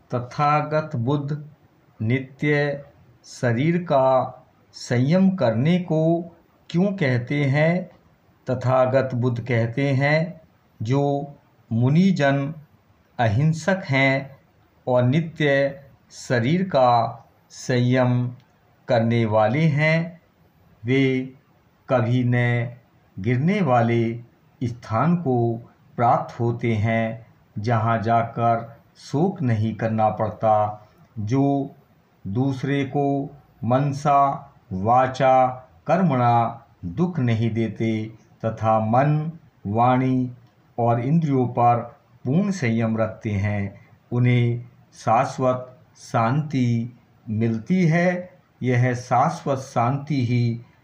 तथागत बुद्ध नित्य शरीर का संयम करने को क्यों कहते हैं? तथागत बुद्ध कहते हैं, जो मुनिजन अहिंसक हैं और नित्य शरीर का संयम करने वाले हैं, वे कभी न गिरने वाले स्थान को प्राप्त होते हैं, जहाँ जाकर शोक नहीं करना पड़ता, जो दूसरे को मनसा वाचा कर्मणा दुख नहीं देते तथा मन, वाणी और इंद्रियों पर पूर्ण संयम रखते हैं, उन्हें शाश्वत शांति मिलती है। यह शाश्वत शांति ही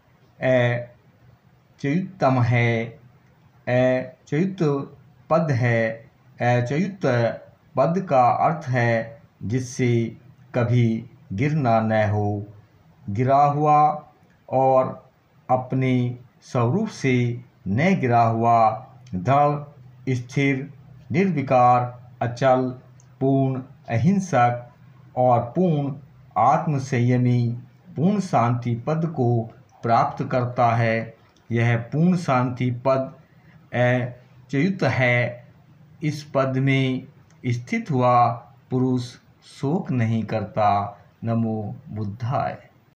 अच्युतम है, अच्युत पद है। अच्युत पद का अर्थ है जिससे कभी गिरना न हो, गिरा हुआ और अपने स्वरूप से न गिरा हुआ, दृढ़ स्थिर निर्विकार अचल पूर्ण अहिंसक और पूर्ण आत्मसंयमी पूर्ण शांति पद को प्राप्त करता है। यह पूर्ण शांति पद अच्युत है। इस पद में स्थित हुआ पुरुष शोक नहीं करता। नमो बुद्धाय।